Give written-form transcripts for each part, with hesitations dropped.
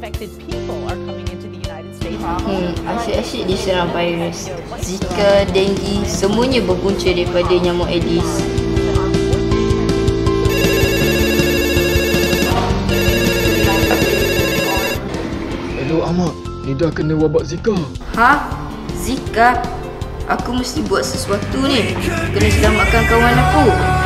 infected people are coming into the United States. Asyik-asyik diserang virus. Zika, denggi, semuanya berpunca daripada nyamuk Aedes. Hello Ahmad, Nida kena wabak Zika. Ha? Zika? Aku mesti buat sesuatu ni. Kena selamatkan kawan aku.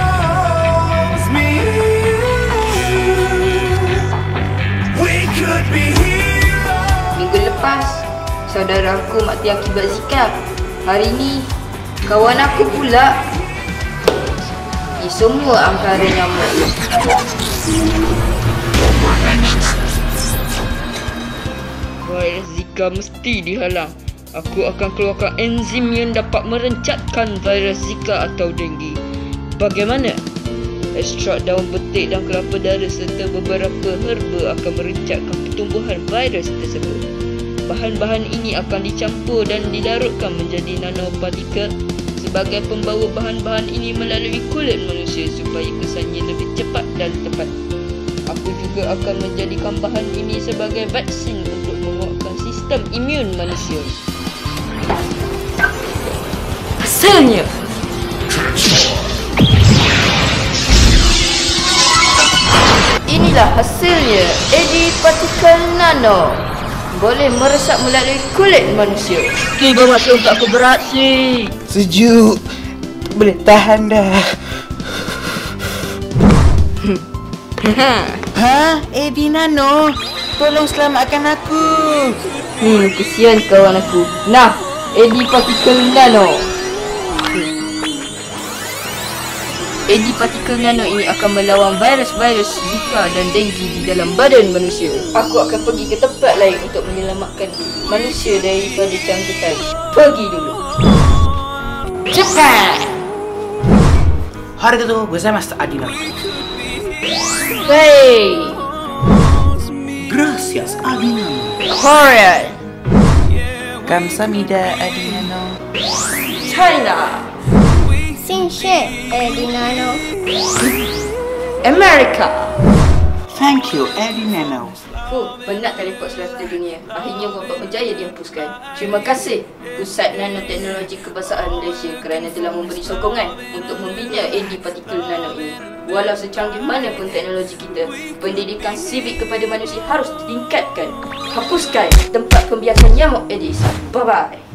Minggu lepas, saudara aku mati akibat Zika. Hari ni, kawan aku pula. Semua angkara nyamuk. Virus Zika mesti dihalang. Aku akan keluarkan enzim yang dapat merencatkan virus Zika atau denggi. Bagaimana? Ekstrak daun betik dan kelapa darah serta beberapa herba akan merencatkan pertumbuhan virus tersebut. Bahan-bahan ini akan dicampur dan dilarutkan menjadi nanopartikel sebagai pembawa bahan-bahan ini melalui kulit manusia supaya kesannya lebih cepat dan tepat. Aku juga akan menjadikan bahan ini sebagai vaksin untuk menguatkan sistem imun manusia. Hasilnya! Inilah hasilnya, Aedes partikel nano. Boleh meresap melalui kulit manusia. Tiba masa untuk aku beraksi. Sejuk. Boleh tahan dah. Ha? Aedes Nano, tolong selamatkan aku. Kesian kawan aku. Nah, Aedes partikel nano. Aedes partikel nano ini akan melawan virus-virus Zika dan denggi di dalam badan manusia. Aku akan pergi ke tempat lain untuk menyelamatkan manusia daripada jangkitan. Pergi dulu. Cepat! Harga tu bersama Adina. Hey! Gracias Adina. Korea! Kamsahamnida Adina. China! 谢谢 Aedes Nano. Amerika! Thank you Adina. Penat teleport serata dunia. Akhirnya Bapak berjaya dihapuskan. Terima kasih Pusat Nanoteknologi Kebangsaan Malaysia kerana telah memberi sokongan untuk membina Aedes partikel nano ini. Walau secanggih mana pun teknologi kita, pendidikan sivik kepada manusia harus ditingkatkan. Hapuskan tempat pembiasan nyamuk Aedes. Bye-bye.